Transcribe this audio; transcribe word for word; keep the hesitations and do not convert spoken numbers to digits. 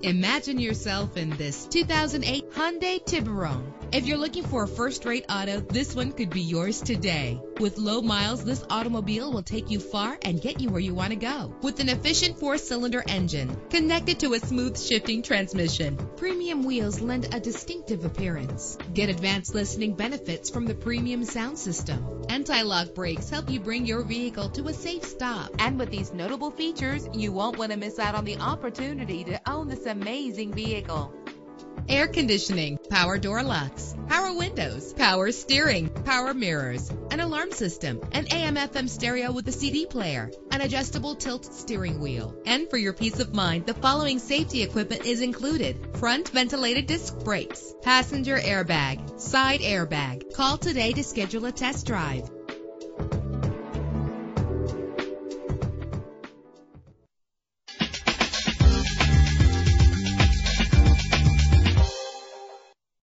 Imagine yourself in this two thousand eight Hyundai Tiburon. If you're looking for a first-rate auto, this one could be yours today. With low miles, this automobile will take you far and get you where you want to go. With an efficient four-cylinder engine connected to a smooth shifting transmission, premium wheels lend a distinctive appearance. Get advanced listening benefits from the premium sound system. Anti-lock brakes help you bring your vehicle to a safe stop. And with these notable features, you won't want to miss out on the opportunity to own this amazing vehicle. Air conditioning, power door locks, power windows, power steering, power mirrors, an alarm system, an A M F M stereo with a C D player, an adjustable tilt steering wheel. And for your peace of mind, the following safety equipment is included: front ventilated disc brakes, passenger airbag, side airbag. Call today to schedule a test drive.